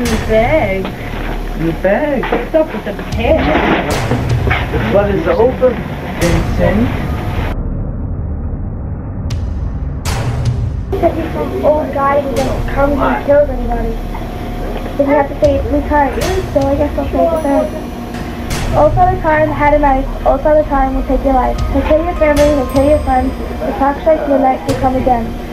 your bag. Your bag? What's up with the bag? What is open, Vincent? That he's some old guy who just comes and kills anybody. Then you have to say it 3 times, so I guess I'll say it third. All other time had a knife, all other time will take your life. He'll kill your family, he'll kill your friends. The clock strikes midnight, he'll come again.